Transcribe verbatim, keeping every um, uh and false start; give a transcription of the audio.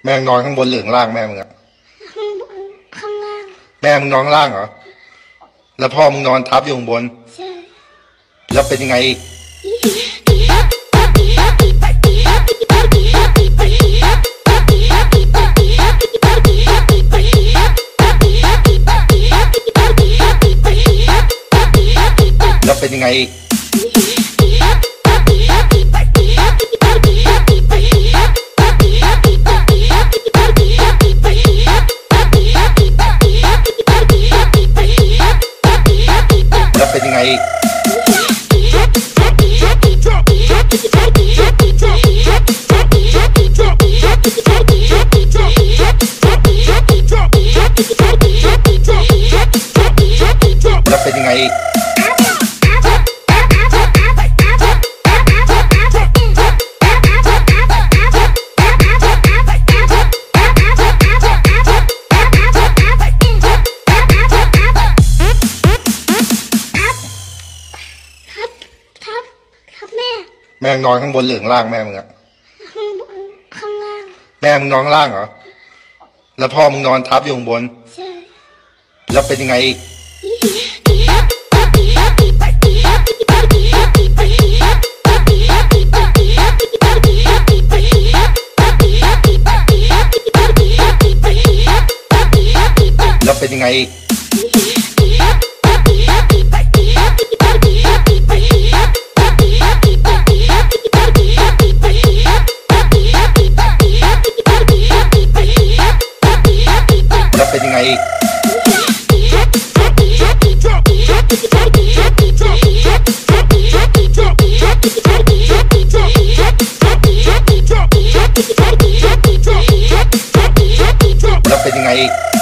แม่งนอนข้างบนหรือข้างล่างแม่มึงอะข้างบนข้างล่างแม่มึงนอนข้างล่างเหรอแล้วพ่อมึงนอนทับอยู่ข้างบนใช่แล้วเป็นยังไงอีกแล้วเป็นยังไงอีกแล้วเป็นยังไงอีกแล้วเป็นยังไงอีกแม่งนอนข้างบนหรือข้างล่างแม่มึงอะข้างบนข้างล่างแม่มึงนอนข้างล่างเหรอแล้วพ่อมึงนอนทับอยู่ข้างบนใช่แล้วเป็นยังไงอีกแล้วเป็นยังไงอีกแล้วเป็นยังไงอีกแล้วเป็นยังไงอีก